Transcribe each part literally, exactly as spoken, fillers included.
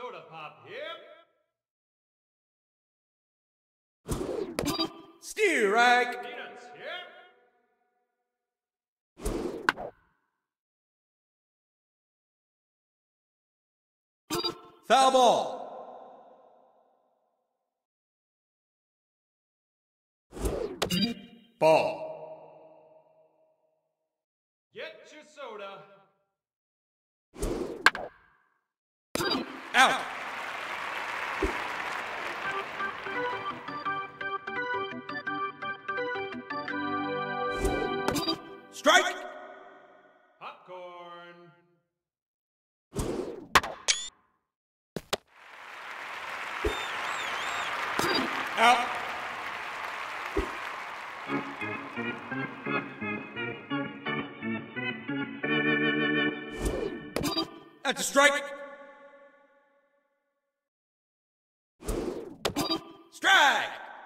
soda pop here. Strike! Peanuts here. Foul ball! Ball. Get your soda. Out! Strike! Popcorn. Out! That's a strike! Strike!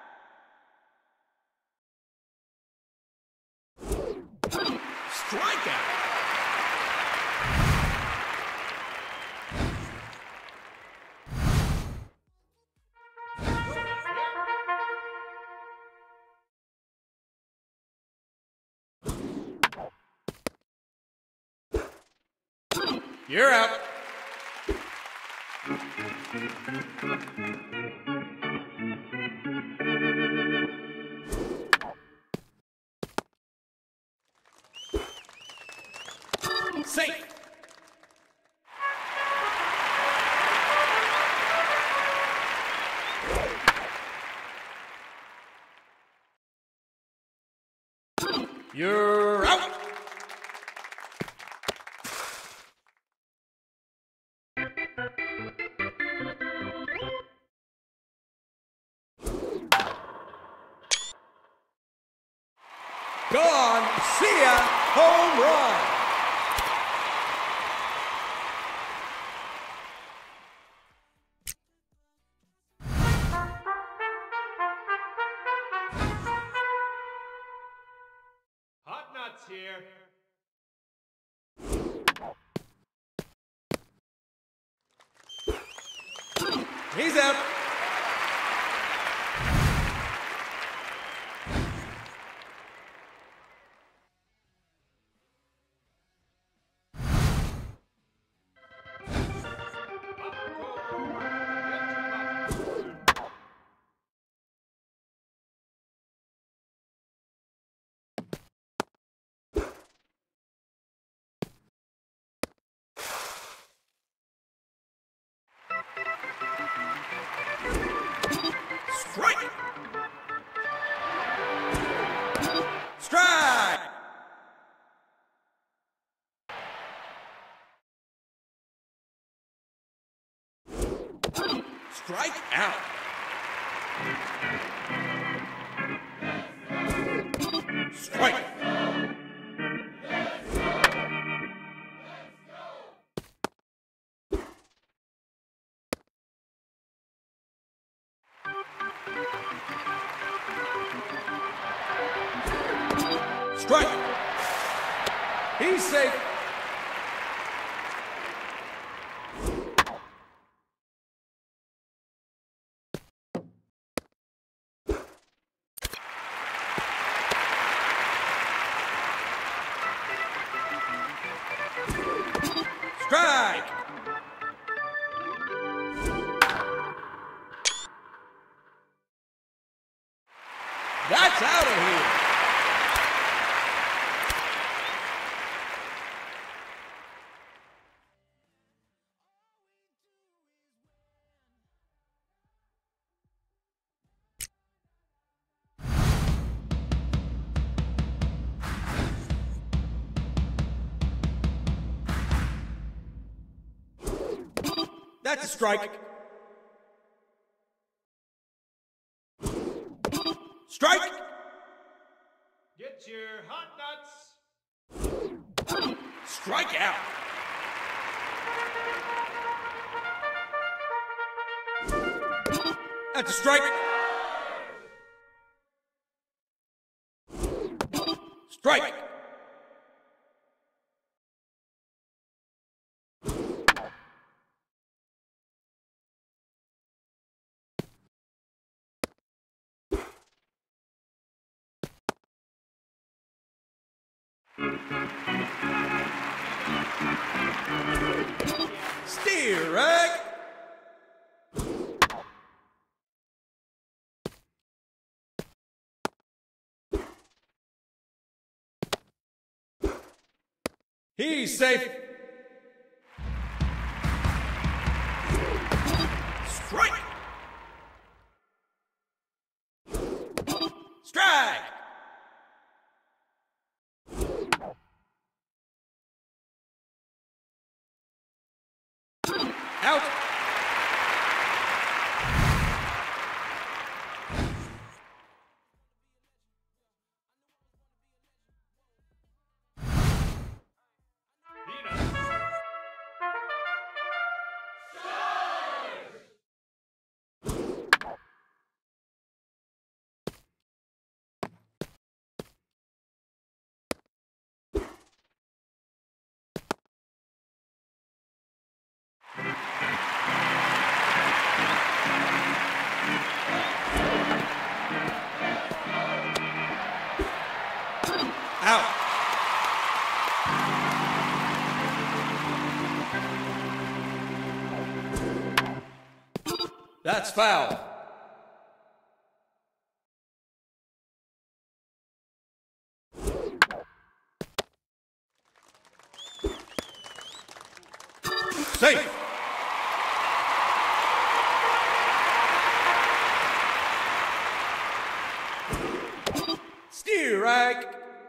Strikeout! You're out. Safe. You're out. Gone. See ya. Home run. Hot nuts here. He's out. Popcorn. Get your popcorn. Strike. Strike. Strike out. Strike. Strike. He's safe. Strike. That's out of here. That's a strike. Strike. Get your hot nuts. Strike out. That's a strike. Strike. Steer egg. He's safe. Strike. Strike. Out. Peanuts. Out. That's foul. Safe. Steer egg.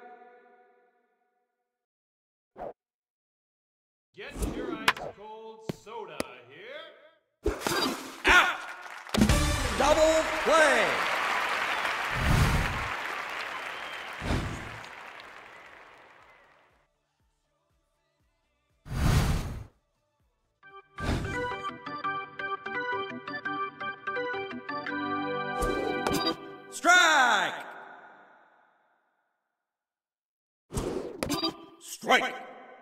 Get your ice cold soda here. Out. Double play. Strike. Strike.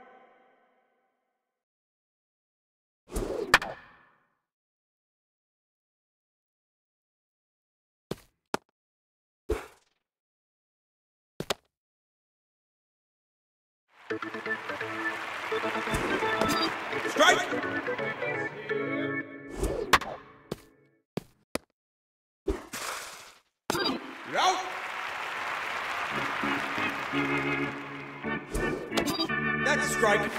Strike. Here. You're out. That's a strike.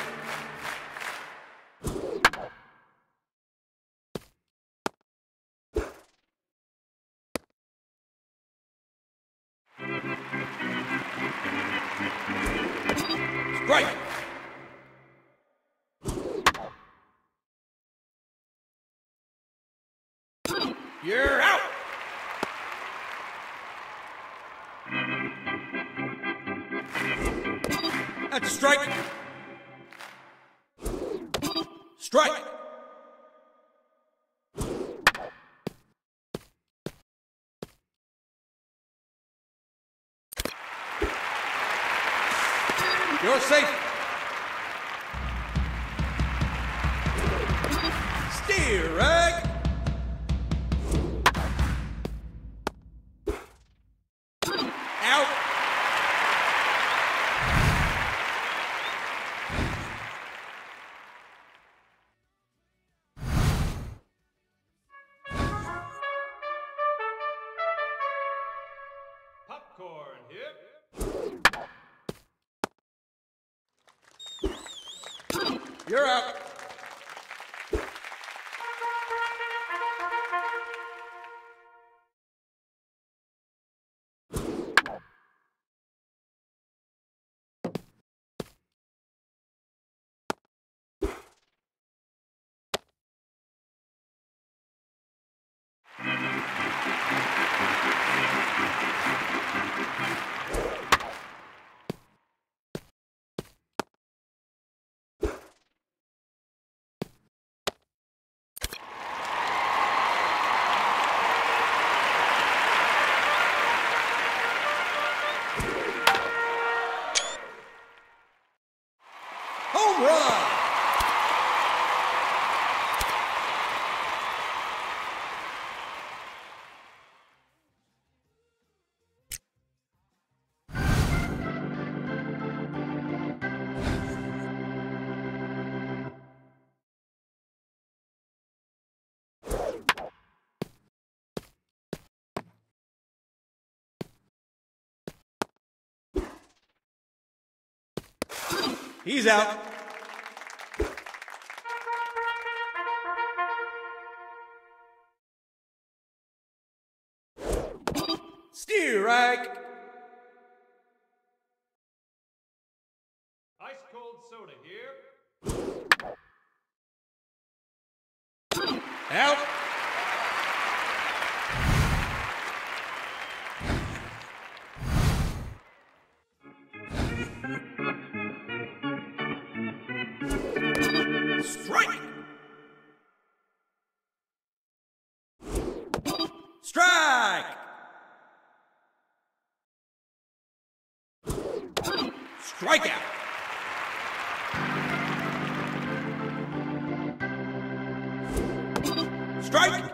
Strike. You're out. That's a strike. Strike. You're safe. Steer egg. Out. Popcorn here. You're out. He's out. Strike. Ice cold soda here. Out. Strike. Strike. Strikeout. Strike.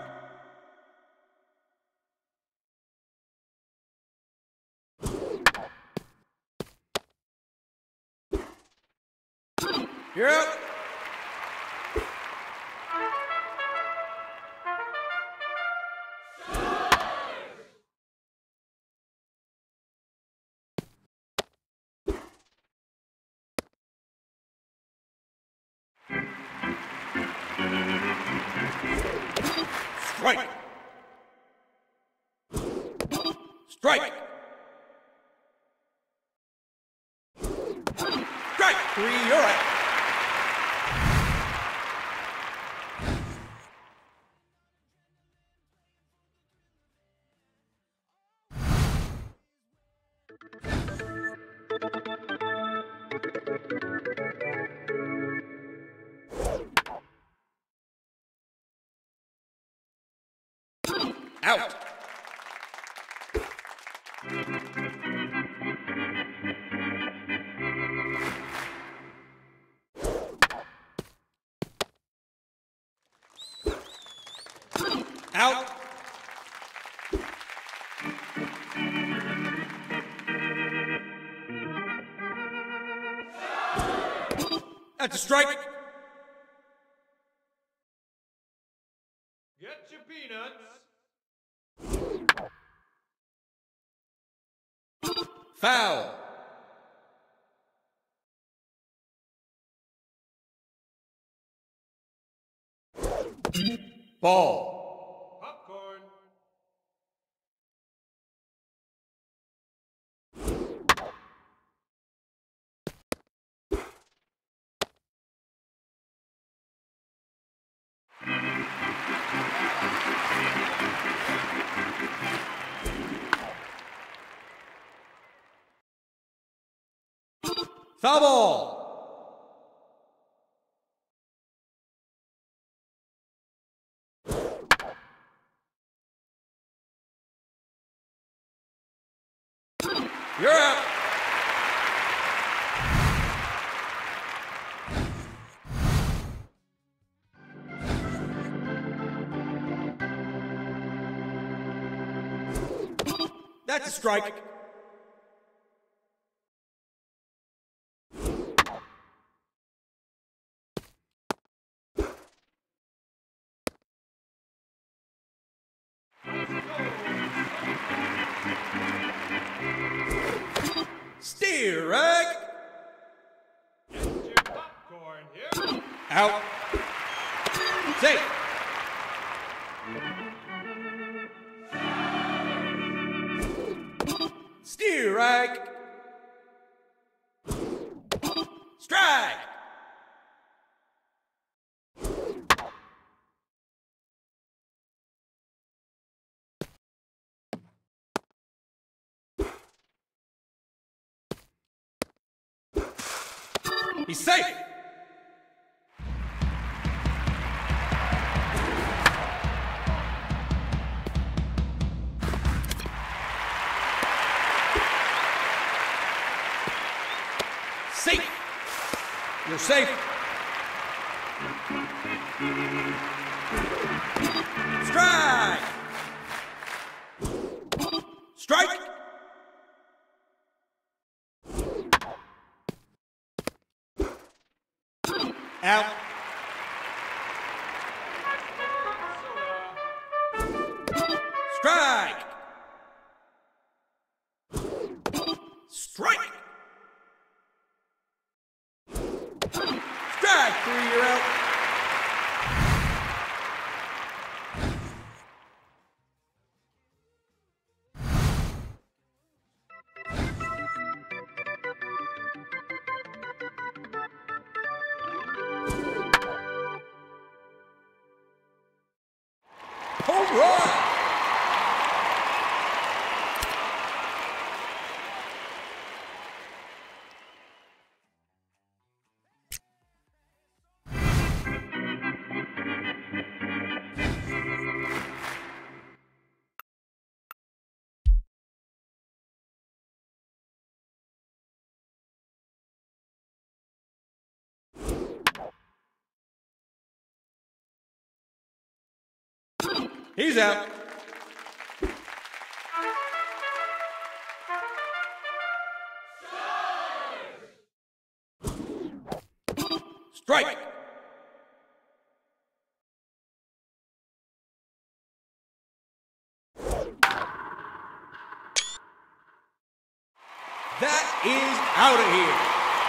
You're out. Strike. Strike. Strike. Three, you're out. Out. Out. That's a strike. Get your peanuts. Foul. Ball. Popcorn. Foul ball. You're out. That's a strike. Strike. Get your popcorn here. Out. Safe. Strike. Strike. He's safe. Safe. You're safe. Strike. Strike. Out. Strike. Strike. He's out. Strike. That is out of here.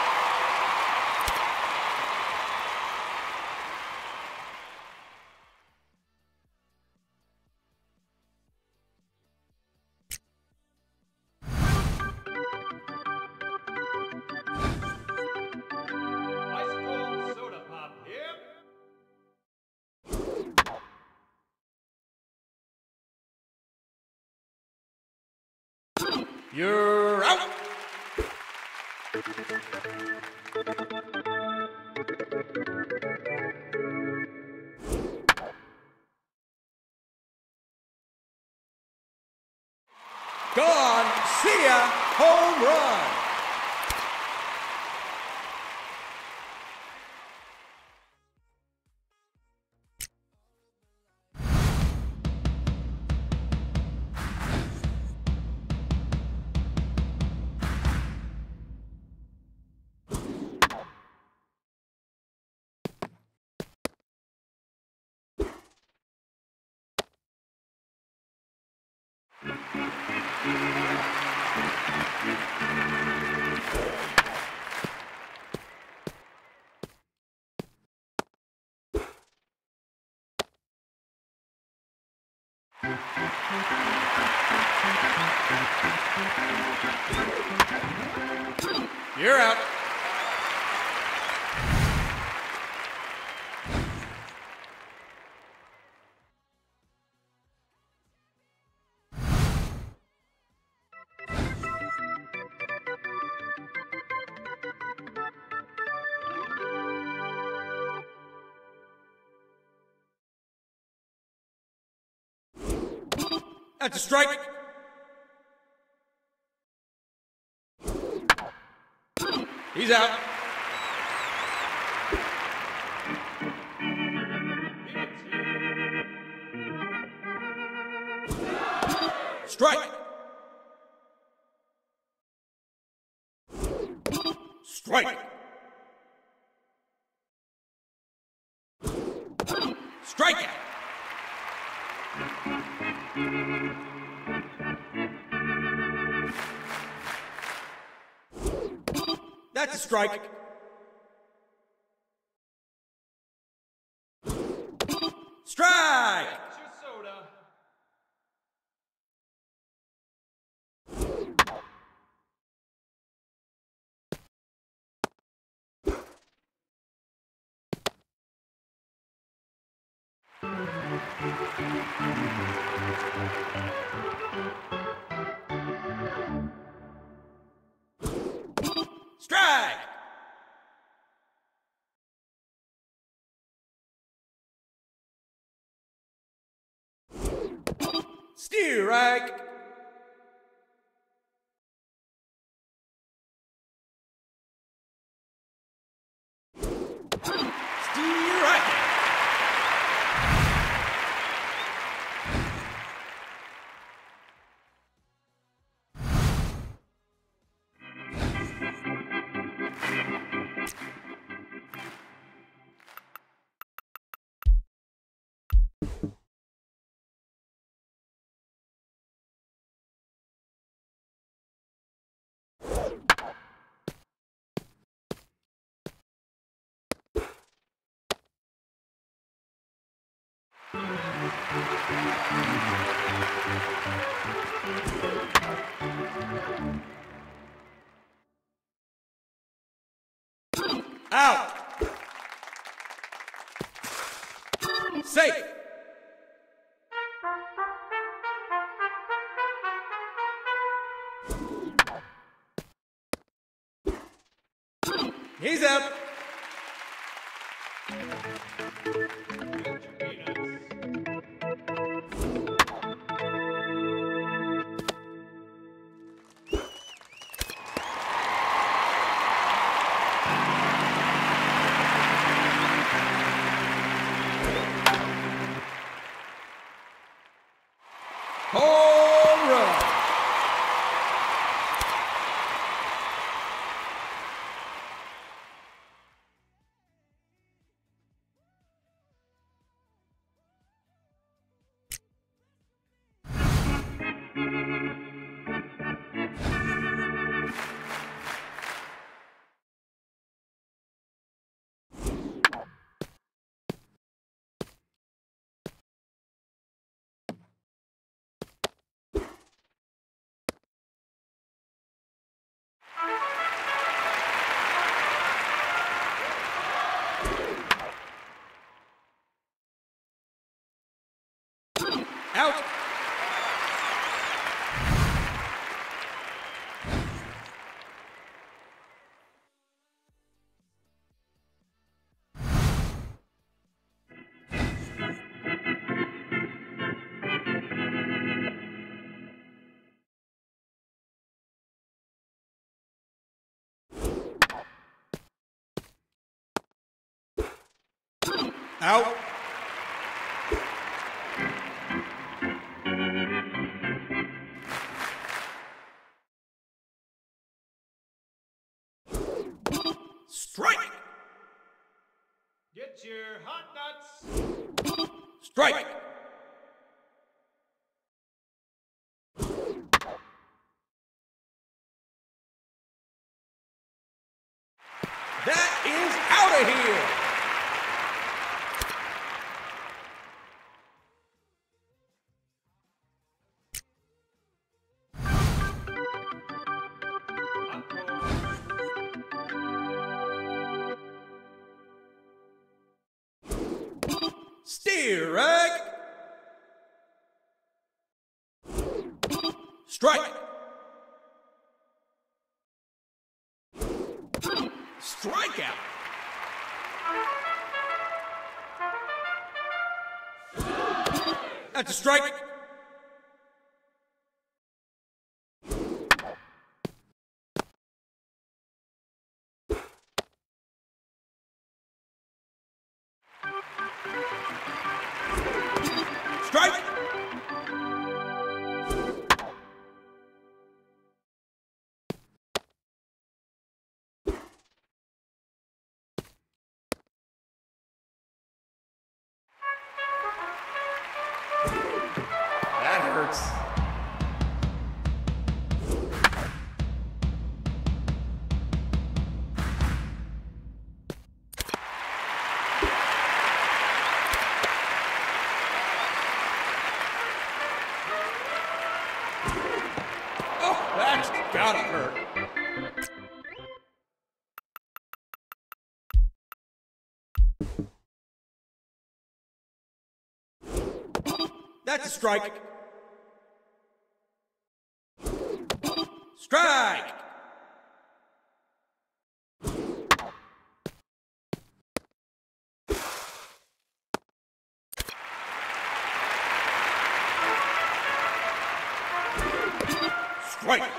Ice cold soda pop here. You're out. Gone. See ya. Home run. You're out. That's a strike. He's out. Strike. Strike. Strike. That's a strike. Strike. That's your soda. Strike. Strike. Strike. Out. Safe. He's up. Out. Strike. Get your hot nuts. Strike. That is out of here. Hot cold. Steer rag. Strike. Strikeout. That's a strike. Strike. That hurts. Oh, that's gotta hurt. That's a strike. Strike. Strike.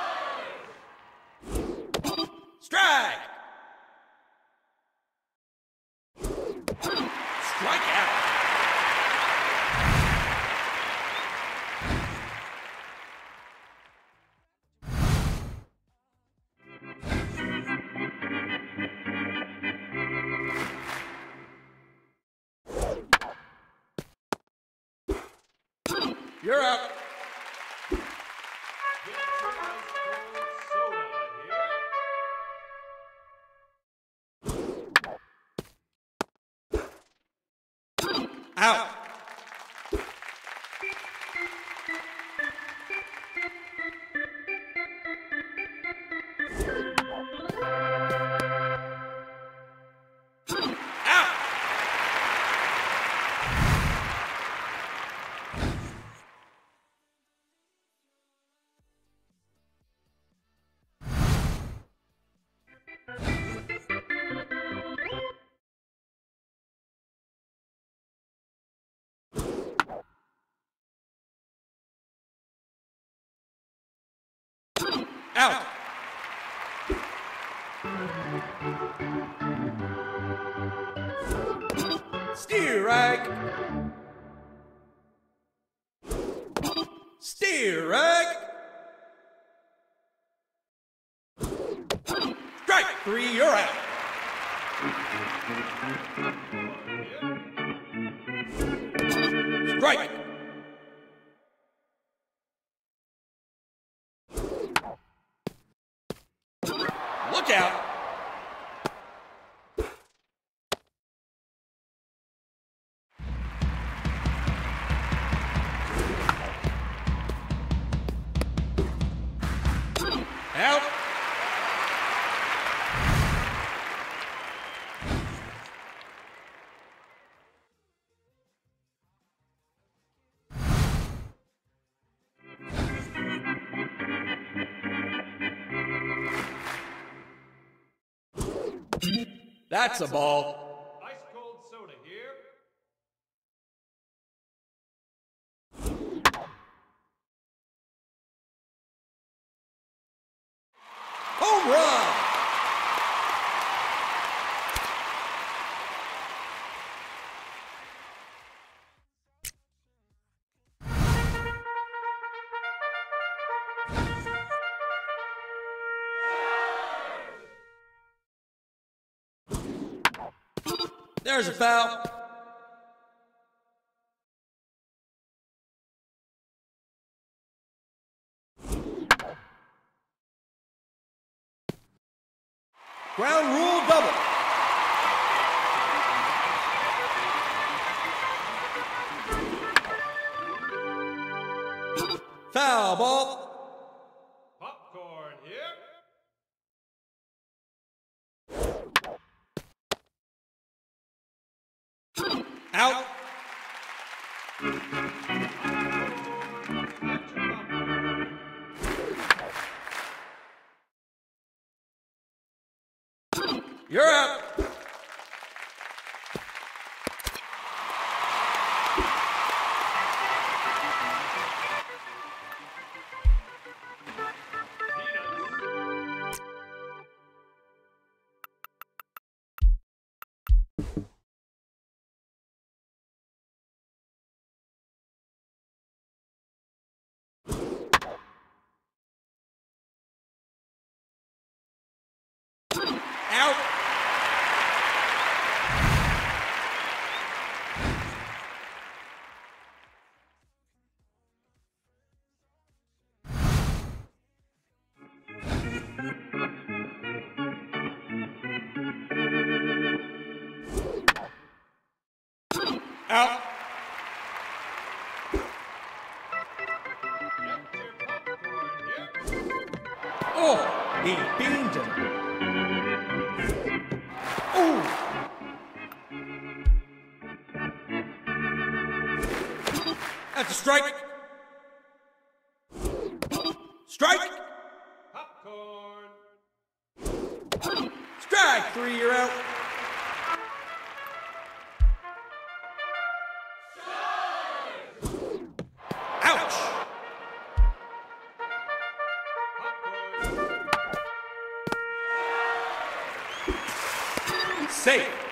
Strike. Strikeout. You're out. Get your ice cold soda here. Out. Out. Out. Steer rag. Steer rag. Strike three, you're out. Strike. Look out. Out. That's a ball. Ice cold soda here. Home run. There's a foul. Ground rule double. Foul ball. Popcorn here. Out. You're out. Out. Out. Oh, he beamed him. Ooh. That's a strike. Strike. Popcorn. Strike three, you're out. Ouch. Popcorn. Safe.